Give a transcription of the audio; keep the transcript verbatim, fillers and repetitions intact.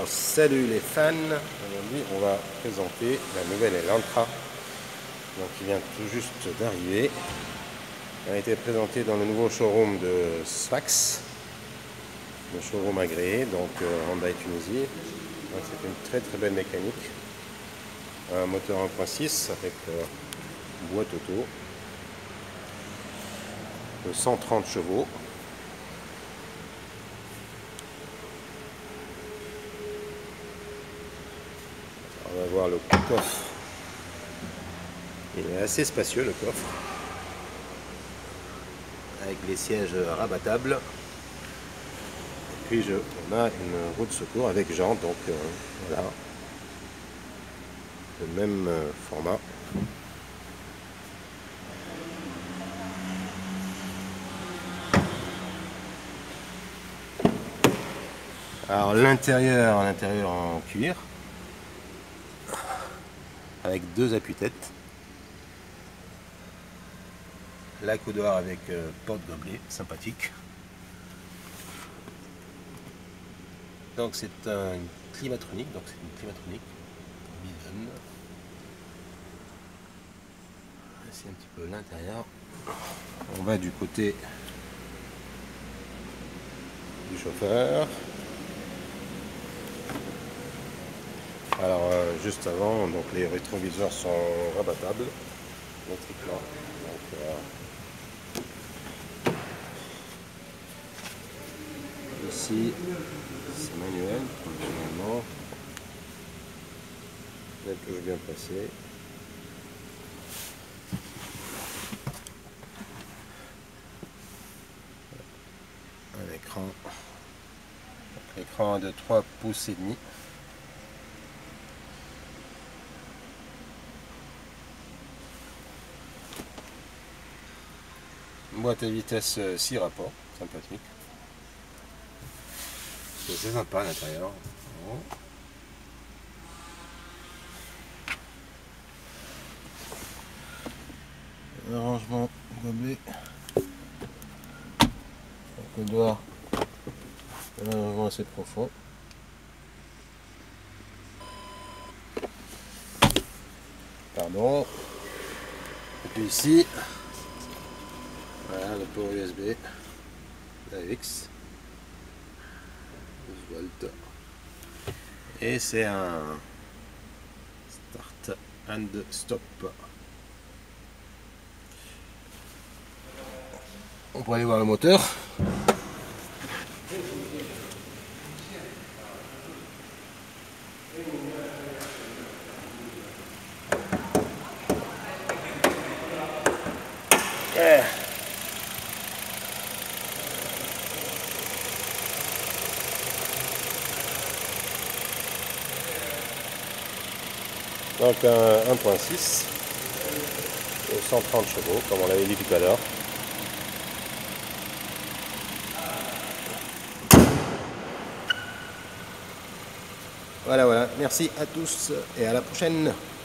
Alors salut les fans, aujourd'hui on va présenter la nouvelle Elantra, donc qui vient tout juste d'arriver. Elle a été présentée dans le nouveau showroom de Sfax, le showroom agréé, donc euh, Hyundai Tunisie. C'est une très très belle mécanique, un moteur un point six avec euh, boîte auto de cent trente chevaux. On va voir le coffre. Il est assez spacieux, le coffre, avec les sièges rabattables. Et puis je, on a une roue de secours avec jantes, donc euh, voilà, le même euh, format. Alors l'intérieur, l'intérieur en cuir, avec deux appuis-têtes. La coudoir avec euh, porte-gobelet, sympathique. Donc c'est un climatronique, donc c'est une climatronique Bison. Voici un petit peu l'intérieur. On va du côté du chauffeur. Alors euh, juste avant, donc les rétroviseurs sont rabattables électriquement. Donc, euh, ici c'est manuel, normalement. La touche bien placée. Un écran. L'écran de trois pouces et demi. Boîte à vitesse six rapports, sympathique. C'est sympa à l'intérieur. Un rangement gobelet. Le couloir. Un rangement assez profond. Pardon. Et puis ici, voilà le port U S B, la X, douze volts. Et c'est un start and stop. On peut aller voir le moteur. Yeah. Donc un un point six de cent trente chevaux, comme on l'avait dit tout à l'heure. Voilà, voilà. Merci à tous et à la prochaine.